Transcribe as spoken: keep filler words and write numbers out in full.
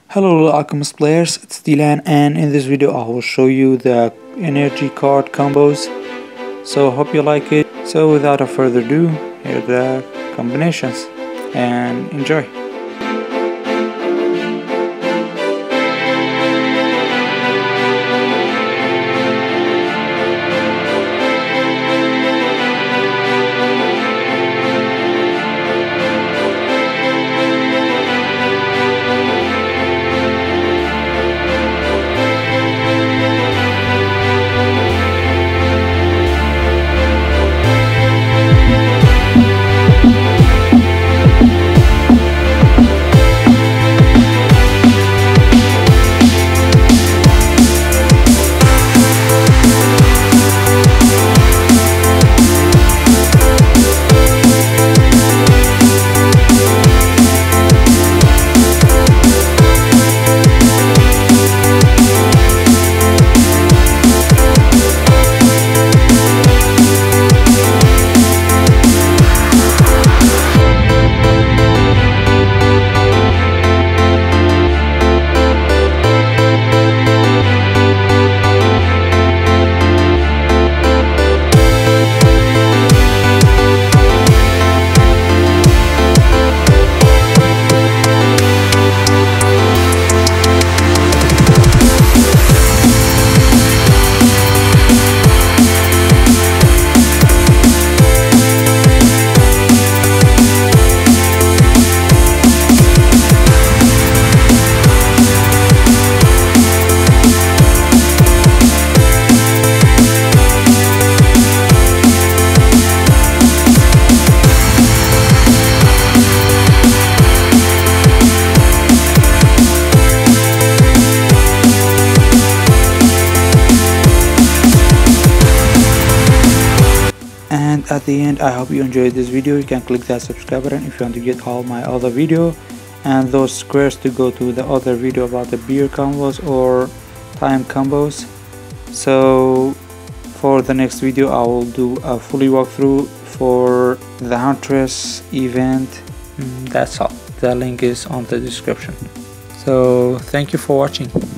Hello Alchemist players, it's Dylan, and in this video I will show you the energy card combos. So hope you like it. So without a further ado, here are the combinations and enjoy. And at the end, I hope you enjoyed this video. You can click that subscribe button if you want to get all my other video and those squares to go to the other video about the beer combos or time combos. So for the next video I will do a fully walkthrough for the Huntress event. Mm, that's all. The link is on the description. So thank you for watching.